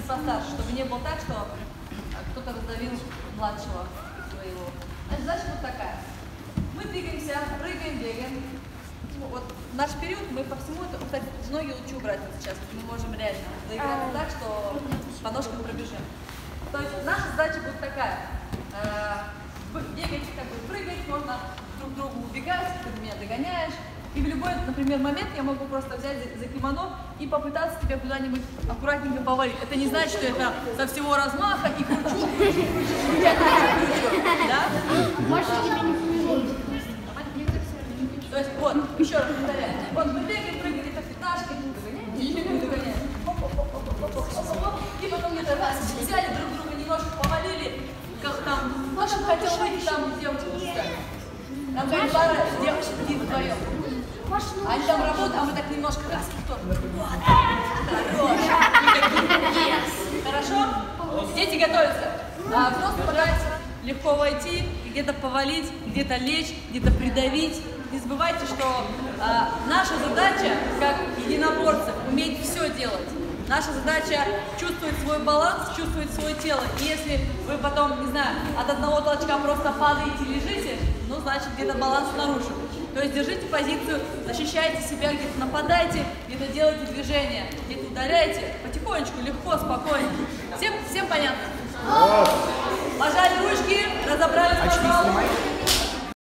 постарше, чтобы не было так, что кто-то раздавил младшего своего. Значит, задача вот такая. Мы двигаемся, прыгаем, бегаем. Вот наш период, мы по всему это, кстати, ноги лучше убрать вот сейчас, мы можем реально доиграться так, что по ножкам пробежим. То есть наша задача будет такая. Бегать, как бы прыгать, можно друг другу убегать, ты меня догоняешь. И в любой, например, момент я могу просто взять за кимоно и попытаться тебя куда-нибудь аккуратненько повалить. Это не значит, что это со всего размаха и кручу. Да? То есть вот, еще раз повторяю. Вот мы бегаем, прыгаем, это пятнашки, догоняем. И потом где-то раз взяли друг друга, немножко повалили. Там, может, хотел выйти, там девочку пускать. Там были пара девочек, и вдвоем. Они там работают, а мы так немножко раз в сторону. Хорошо? Дети готовятся. Взрослым пытаются легко войти, где-то повалить, где-то лечь, где-то придавить. Не забывайте, что наша задача, как единоборцев, уметь все делать. Наша задача чувствовать свой баланс, чувствовать свое тело. И если вы потом, не знаю, от одного толчка просто падаете и лежите, ну, значит, где-то баланс нарушен. То есть держите позицию, защищайте себя, где-то нападайте, где-то делайте движения, где-то ударяйте. Потихонечку, легко, спокойно. Всем понятно? Пожали ручки, разобрались, пожалуйста.